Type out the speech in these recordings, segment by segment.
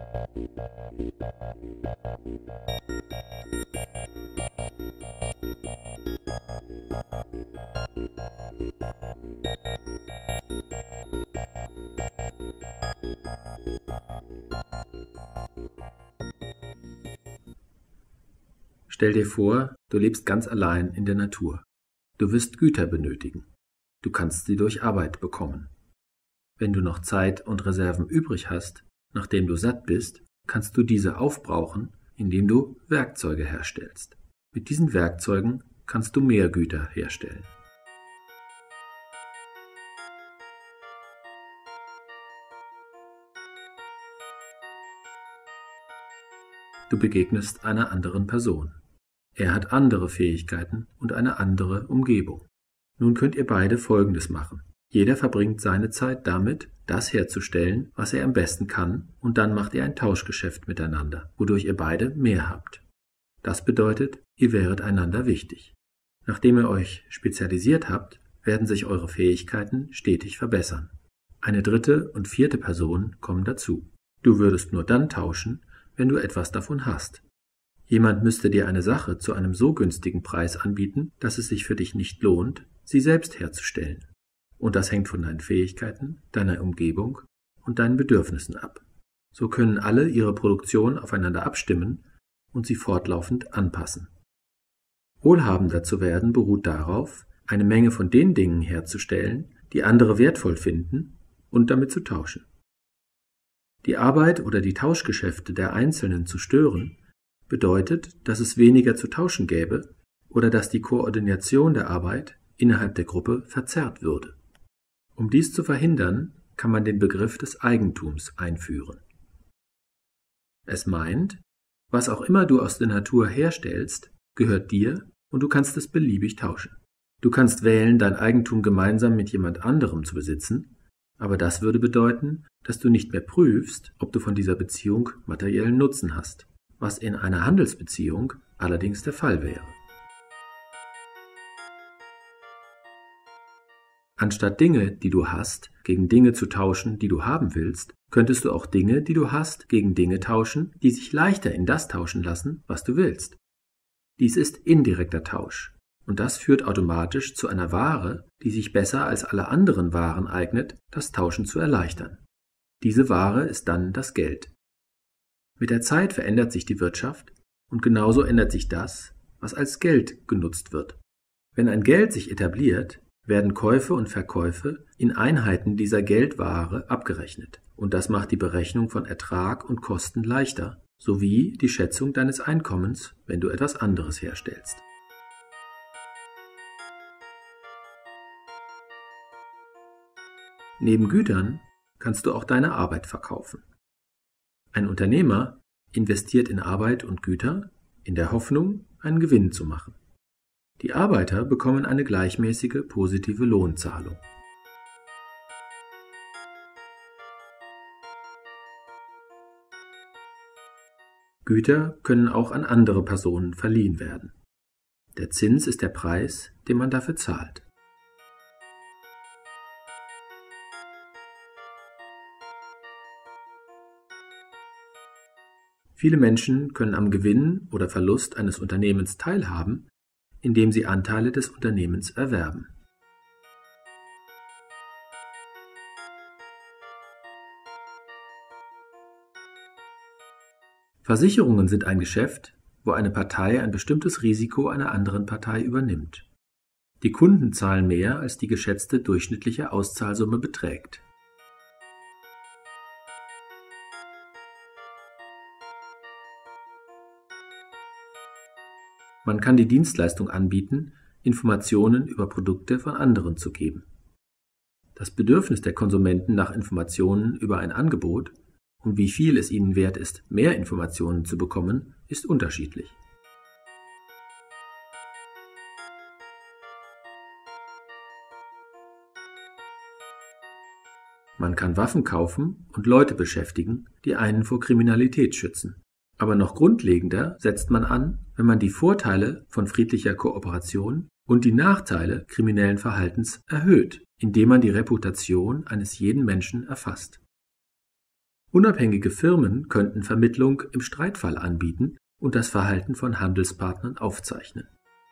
Stell dir vor, du lebst ganz allein in der Natur. Du wirst Güter benötigen. Du kannst sie durch Arbeit bekommen. Wenn du noch Zeit und Reserven übrig hast, nachdem du satt bist, kannst du diese aufbrauchen, indem du Werkzeuge herstellst. Mit diesen Werkzeugen kannst du mehr Güter herstellen. Du begegnest einer anderen Person. Er hat andere Fähigkeiten und eine andere Umgebung. Nun könnt ihr beide Folgendes machen. Jeder verbringt seine Zeit damit, das herzustellen, was er am besten kann, und dann macht ihr ein Tauschgeschäft miteinander, wodurch ihr beide mehr habt. Das bedeutet, ihr wäret einander wichtig. Nachdem ihr euch spezialisiert habt, werden sich eure Fähigkeiten stetig verbessern. Eine dritte und vierte Person kommen dazu. Du würdest nur dann tauschen, wenn du etwas davon hast. Jemand müsste dir eine Sache zu einem so günstigen Preis anbieten, dass es sich für dich nicht lohnt, sie selbst herzustellen. Und das hängt von deinen Fähigkeiten, deiner Umgebung und deinen Bedürfnissen ab. So können alle ihre Produktion aufeinander abstimmen und sie fortlaufend anpassen. Wohlhabender zu werden beruht darauf, eine Menge von den Dingen herzustellen, die andere wertvoll finden, und damit zu tauschen. Die Arbeit oder die Tauschgeschäfte der Einzelnen zu stören, bedeutet, dass es weniger zu tauschen gäbe oder dass die Koordination der Arbeit innerhalb der Gruppe verzerrt würde. Um dies zu verhindern, kann man den Begriff des Eigentums einführen. Es meint, was auch immer du aus der Natur herstellst, gehört dir und du kannst es beliebig tauschen. Du kannst wählen, dein Eigentum gemeinsam mit jemand anderem zu besitzen, aber das würde bedeuten, dass du nicht mehr prüfst, ob du von dieser Beziehung materiellen Nutzen hast, was in einer Handelsbeziehung allerdings der Fall wäre. Anstatt Dinge, die du hast, gegen Dinge zu tauschen, die du haben willst, könntest du auch Dinge, die du hast, gegen Dinge tauschen, die sich leichter in das tauschen lassen, was du willst. Dies ist indirekter Tausch, und das führt automatisch zu einer Ware, die sich besser als alle anderen Waren eignet, das Tauschen zu erleichtern. Diese Ware ist dann das Geld. Mit der Zeit verändert sich die Wirtschaft und genauso ändert sich das, was als Geld genutzt wird. Wenn ein Geld sich etabliert, werden Käufe und Verkäufe in Einheiten dieser Geldware abgerechnet und das macht die Berechnung von Ertrag und Kosten leichter, sowie die Schätzung deines Einkommens, wenn du etwas anderes herstellst. Neben Gütern kannst du auch deine Arbeit verkaufen. Ein Unternehmer investiert in Arbeit und Güter in der Hoffnung, einen Gewinn zu machen. Die Arbeiter bekommen eine gleichmäßige positive Lohnzahlung. Güter können auch an andere Personen verliehen werden. Der Zins ist der Preis, den man dafür zahlt. Viele Menschen können am Gewinn oder Verlust eines Unternehmens teilhaben, indem sie Anteile des Unternehmens erwerben. Versicherungen sind ein Geschäft, wo eine Partei ein bestimmtes Risiko einer anderen Partei übernimmt. Die Kunden zahlen mehr, als die geschätzte durchschnittliche Auszahlsumme beträgt. Man kann die Dienstleistung anbieten, Informationen über Produkte von anderen zu geben. Das Bedürfnis der Konsumenten nach Informationen über ein Angebot und wie viel es ihnen wert ist, mehr Informationen zu bekommen, ist unterschiedlich. Man kann Waffen kaufen und Leute beschäftigen, die einen vor Kriminalität schützen. Aber noch grundlegender setzt man an, wenn man die Vorteile von friedlicher Kooperation und die Nachteile kriminellen Verhaltens erhöht, indem man die Reputation eines jeden Menschen erfasst. Unabhängige Firmen könnten Vermittlung im Streitfall anbieten und das Verhalten von Handelspartnern aufzeichnen.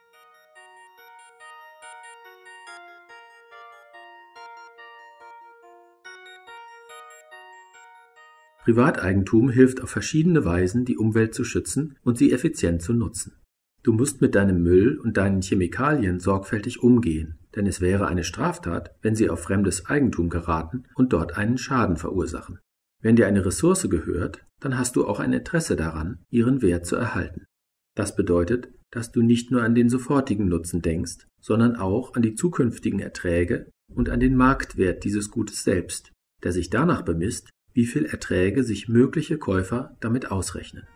Privateigentum hilft auf verschiedene Weisen, die Umwelt zu schützen und sie effizient zu nutzen. Du musst mit deinem Müll und deinen Chemikalien sorgfältig umgehen, denn es wäre eine Straftat, wenn sie auf fremdes Eigentum geraten und dort einen Schaden verursachen. Wenn dir eine Ressource gehört, dann hast du auch ein Interesse daran, ihren Wert zu erhalten. Das bedeutet, dass du nicht nur an den sofortigen Nutzen denkst, sondern auch an die zukünftigen Erträge und an den Marktwert dieses Gutes selbst, der sich danach bemisst, wie viel Erträge sich mögliche Käufer damit ausrechnen.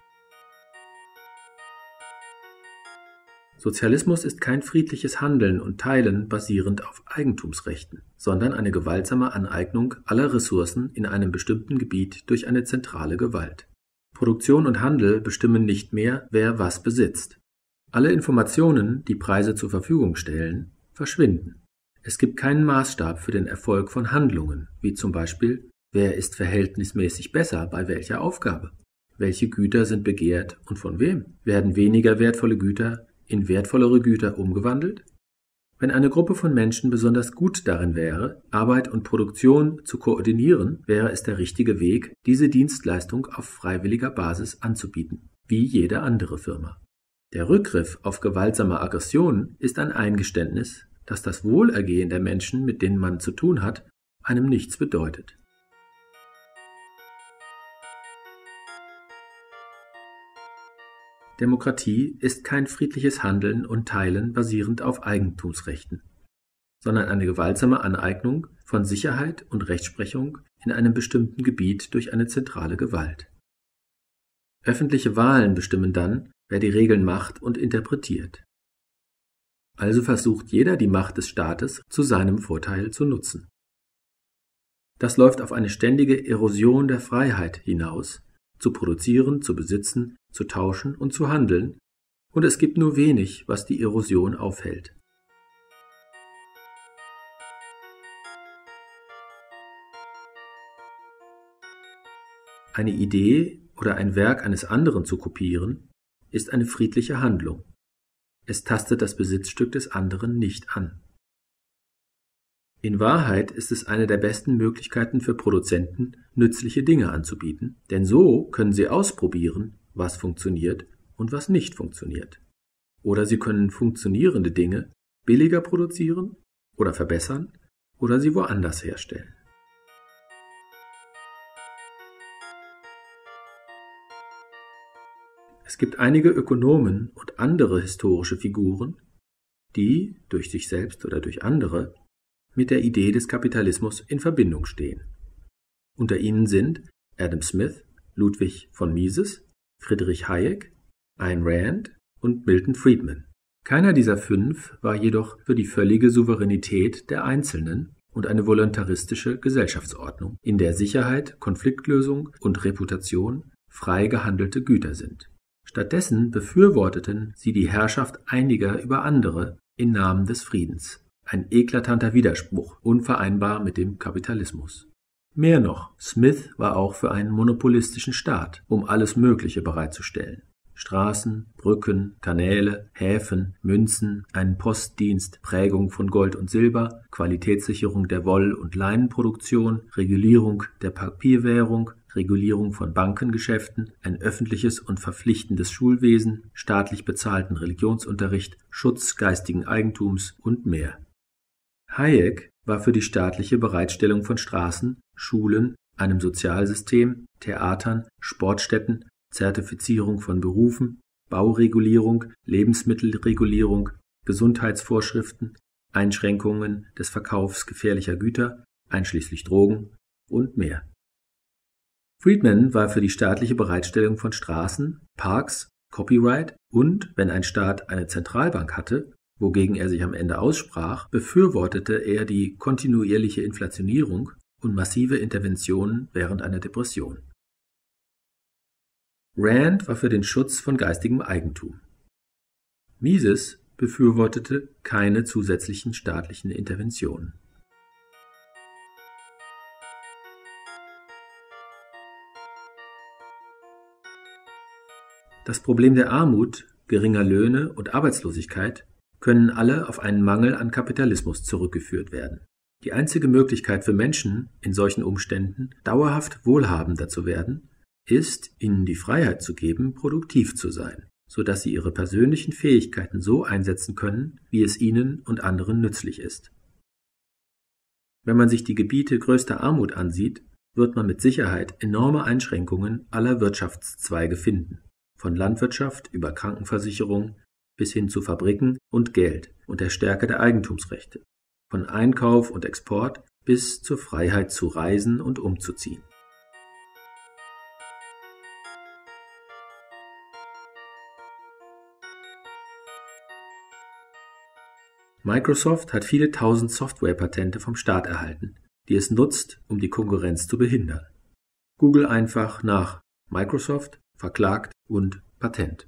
Sozialismus ist kein friedliches Handeln und Teilen basierend auf Eigentumsrechten, sondern eine gewaltsame Aneignung aller Ressourcen in einem bestimmten Gebiet durch eine zentrale Gewalt. Produktion und Handel bestimmen nicht mehr, wer was besitzt. Alle Informationen, die Preise zur Verfügung stellen, verschwinden. Es gibt keinen Maßstab für den Erfolg von Handlungen, wie zum Beispiel, wer ist verhältnismäßig besser bei welcher Aufgabe? Welche Güter sind begehrt und von wem? Werden weniger wertvolle Güter in wertvollere Güter umgewandelt? Wenn eine Gruppe von Menschen besonders gut darin wäre, Arbeit und Produktion zu koordinieren, wäre es der richtige Weg, diese Dienstleistung auf freiwilliger Basis anzubieten, wie jede andere Firma. Der Rückgriff auf gewaltsame Aggression ist ein Eingeständnis, dass das Wohlergehen der Menschen, mit denen man zu tun hat, einem nichts bedeutet. Demokratie ist kein friedliches Handeln und Teilen basierend auf Eigentumsrechten, sondern eine gewaltsame Aneignung von Sicherheit und Rechtsprechung in einem bestimmten Gebiet durch eine zentrale Gewalt. Öffentliche Wahlen bestimmen dann, wer die Regeln macht und interpretiert. Also versucht jeder, die Macht des Staates zu seinem Vorteil zu nutzen. Das läuft auf eine ständige Erosion der Freiheit hinaus, zu produzieren, zu besitzen, zu tauschen und zu handeln, und es gibt nur wenig, was die Erosion aufhält. Eine Idee oder ein Werk eines anderen zu kopieren, ist eine friedliche Handlung. Es tastet das Besitzstück des anderen nicht an. In Wahrheit ist es eine der besten Möglichkeiten für Produzenten, nützliche Dinge anzubieten, denn so können sie ausprobieren, was funktioniert und was nicht funktioniert. Oder sie können funktionierende Dinge billiger produzieren oder verbessern oder sie woanders herstellen. Es gibt einige Ökonomen und andere historische Figuren, die, durch sich selbst oder durch andere, mit der Idee des Kapitalismus in Verbindung stehen. Unter ihnen sind Adam Smith, Ludwig von Mises, Friedrich Hayek, Ayn Rand und Milton Friedman. Keiner dieser 5 war jedoch für die völlige Souveränität der Einzelnen und eine voluntaristische Gesellschaftsordnung, in der Sicherheit, Konfliktlösung und Reputation frei gehandelte Güter sind. Stattdessen befürworteten sie die Herrschaft einiger über andere im Namen des Friedens. Ein eklatanter Widerspruch, unvereinbar mit dem Kapitalismus. Mehr noch, Smith war auch für einen monopolistischen Staat, um alles Mögliche bereitzustellen. Straßen, Brücken, Kanäle, Häfen, Münzen, einen Postdienst, Prägung von Gold und Silber, Qualitätssicherung der Woll- und Leinenproduktion, Regulierung der Papierwährung, Regulierung von Bankengeschäften, ein öffentliches und verpflichtendes Schulwesen, staatlich bezahlten Religionsunterricht, Schutz geistigen Eigentums und mehr. Hayek war für die staatliche Bereitstellung von Straßen, Schulen, einem Sozialsystem, Theatern, Sportstätten, Zertifizierung von Berufen, Bauregulierung, Lebensmittelregulierung, Gesundheitsvorschriften, Einschränkungen des Verkaufs gefährlicher Güter, einschließlich Drogen und mehr. Friedman war für die staatliche Bereitstellung von Straßen, Parks, Copyright und, wenn ein Staat eine Zentralbank hatte, wogegen er sich am Ende aussprach, befürwortete er die kontinuierliche Inflationierung und massive Interventionen während einer Depression. Rand war für den Schutz von geistigem Eigentum. Mises befürwortete keine zusätzlichen staatlichen Interventionen. Das Problem der Armut, geringer Löhne und Arbeitslosigkeit können alle auf einen Mangel an Kapitalismus zurückgeführt werden. Die einzige Möglichkeit für Menschen, in solchen Umständen dauerhaft wohlhabender zu werden, ist, ihnen die Freiheit zu geben, produktiv zu sein, sodass sie ihre persönlichen Fähigkeiten so einsetzen können, wie es ihnen und anderen nützlich ist. Wenn man sich die Gebiete größter Armut ansieht, wird man mit Sicherheit enorme Einschränkungen aller Wirtschaftszweige finden, von Landwirtschaft über Krankenversicherung bis hin zu Fabriken und Geld und der Stärke der Eigentumsrechte, von Einkauf und Export bis zur Freiheit zu reisen und umzuziehen. Microsoft hat viele tausend Softwarepatente vom Staat erhalten, die es nutzt, um die Konkurrenz zu behindern. Google einfach nach Microsoft, verklagt und Patent.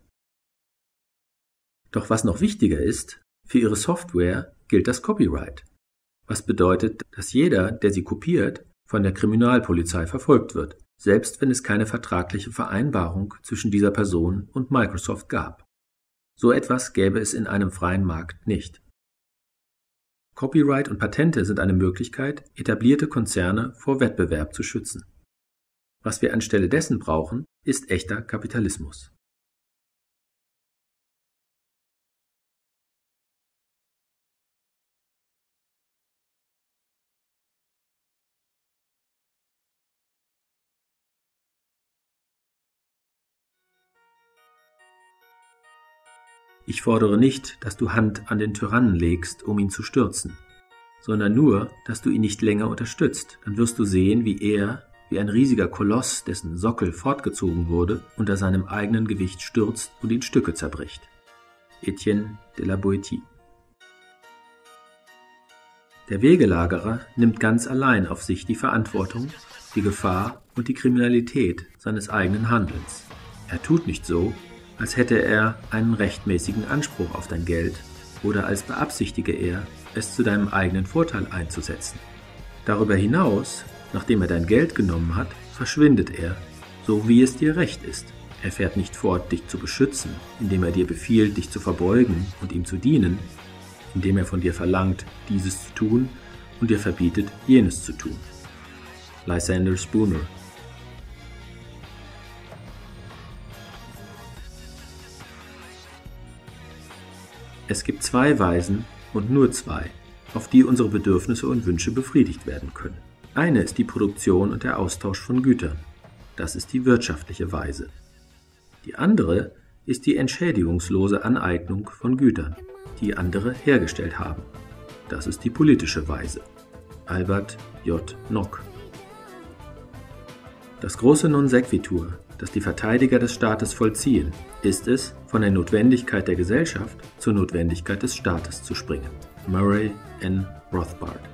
Doch was noch wichtiger ist, für ihre Software gilt das Copyright, was bedeutet, dass jeder, der sie kopiert, von der Kriminalpolizei verfolgt wird, selbst wenn es keine vertragliche Vereinbarung zwischen dieser Person und Microsoft gab. So etwas gäbe es in einem freien Markt nicht. Copyright und Patente sind eine Möglichkeit, etablierte Konzerne vor Wettbewerb zu schützen. Was wir anstelle dessen brauchen, ist echter Kapitalismus. Ich fordere nicht, dass du Hand an den Tyrannen legst, um ihn zu stürzen, sondern nur, dass du ihn nicht länger unterstützt. Dann wirst du sehen, wie er, wie ein riesiger Koloss, dessen Sockel fortgezogen wurde, unter seinem eigenen Gewicht stürzt und in Stücke zerbricht. Etienne de la Boétie. Der Wegelagerer nimmt ganz allein auf sich die Verantwortung, die Gefahr und die Kriminalität seines eigenen Handelns. Er tut nicht so, als hätte er einen rechtmäßigen Anspruch auf dein Geld oder als beabsichtige er, es zu deinem eigenen Vorteil einzusetzen. Darüber hinaus, nachdem er dein Geld genommen hat, verschwindet er, so wie es dir recht ist. Er fährt nicht fort, dich zu beschützen, indem er dir befiehlt, dich zu verbeugen und ihm zu dienen, indem er von dir verlangt, dieses zu tun und dir verbietet, jenes zu tun. Lysander Spooner. Es gibt zwei Weisen und nur zwei, auf die unsere Bedürfnisse und Wünsche befriedigt werden können. Eine ist die Produktion und der Austausch von Gütern. Das ist die wirtschaftliche Weise. Die andere ist die entschädigungslose Aneignung von Gütern, die andere hergestellt haben. Das ist die politische Weise. Albert J. Nock. Das große Non sequitur, das die Verteidiger des Staates vollziehen, ist es, von der Notwendigkeit der Gesellschaft zur Notwendigkeit des Staates zu springen. Murray N. Rothbard.